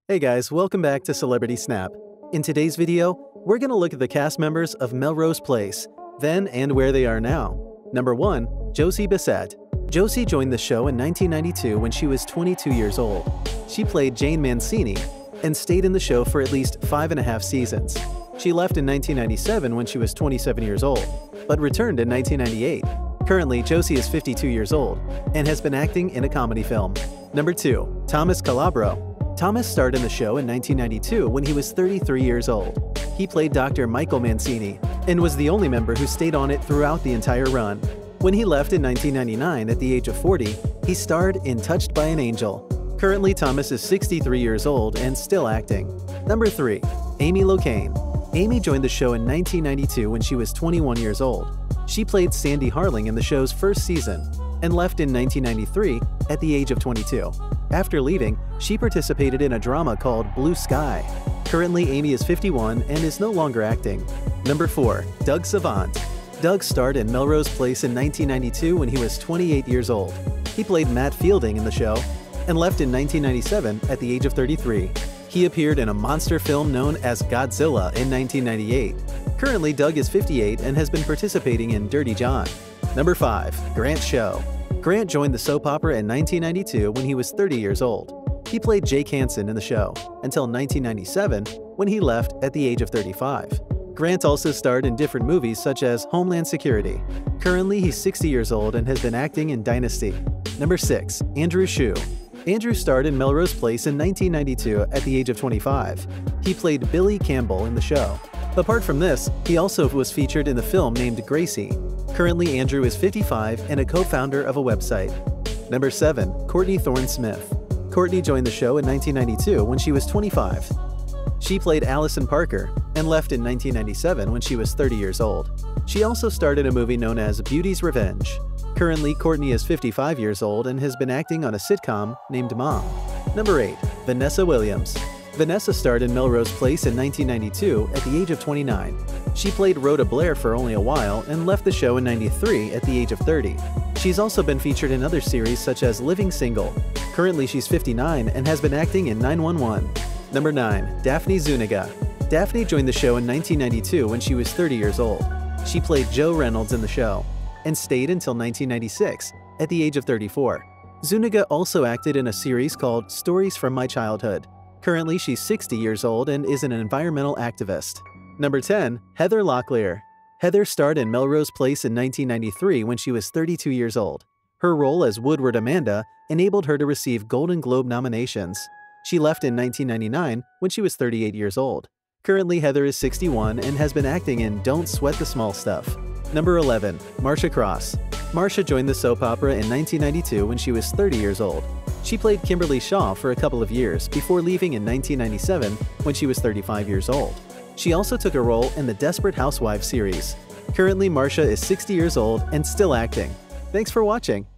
Hey guys, welcome back to Celebrity Snap. In today's video, we're going to look at the cast members of Melrose Place, then and where they are now. Number 1. Josie Bissett. Josie joined the show in 1992 when she was 22 years old. She played Jane Mancini and stayed in the show for at least 5.5 seasons. She left in 1997 when she was 27 years old, but returned in 1998. Currently, Josie is 52 years old and has been acting in a comedy film. Number 2. Thomas Calabro. Thomas starred in the show in 1992 when he was 33 years old. He played Dr. Michael Mancini and was the only member who stayed on it throughout the entire run. When he left in 1999 at the age of 40, he starred in Touched by an Angel. Currently, Thomas is 63 years old and still acting. Number 3. Amy Locane. Amy joined the show in 1992 when she was 21 years old. She played Sandy Harling in the show's first season and left in 1993 at the age of 22. After leaving, she participated in a drama called Blue Sky. Currently, Amy is 51 and is no longer acting. Number 4. Doug Savant. Doug starred in Melrose Place in 1992 when he was 28 years old. He played Matt Fielding in the show and left in 1997 at the age of 33. He appeared in a monster film known as Godzilla in 1998. Currently, Doug is 58 and has been participating in Dirty John. Number 5. Grant Shue. Grant joined the soap opera in 1992 when he was 30 years old. He played Jake Hansen in the show until 1997 when he left at the age of 35. Grant also starred in different movies such as Homeland Security. Currently, he's 60 years old and has been acting in Dynasty. Number 6. Andrew Shue. Andrew starred in Melrose Place in 1992 at the age of 25. He played Billy Campbell in the show. Apart from this, he also was featured in the film named Gracie. Currently, Andrew is 55 and a co-founder of a website. Number 7. Courtney Thorne-Smith. Courtney joined the show in 1992 when she was 25. She played Allison Parker and left in 1997 when she was 30 years old. She also starred in a movie known as Beauty's Revenge. Currently, Courtney is 55 years old and has been acting on a sitcom named Mom. Number 8. Vanessa Williams. Vanessa starred in Melrose Place in 1992 at the age of 29. She played Rhoda Blair for only a while and left the show in 93 at the age of 30. She's also been featured in other series such as Living Single. Currently, she's 59 and has been acting in 911. Number 9. Daphne Zuniga. Daphne joined the show in 1992 when she was 30 years old. She played Jo Reynolds in the show and stayed until 1996 at the age of 34. Zuniga also acted in a series called Stories from My Childhood. Currently, she's 60 years old and is an environmental activist. Number 10. Heather Locklear. Heather starred in Melrose Place in 1993 when she was 32 years old. Her role as Woodward Amanda enabled her to receive Golden Globe nominations. She left in 1999 when she was 38 years old. Currently, Heather is 61 and has been acting in Don't Sweat the Small Stuff. Number 11. Marcia Cross. Marcia joined the soap opera in 1992 when she was 30 years old. She played Kimberly Shaw for a couple of years before leaving in 1997 when she was 35 years old. She also took a role in the Desperate Housewives series. Currently, Marcia is 60 years old and still acting. Thanks for watching.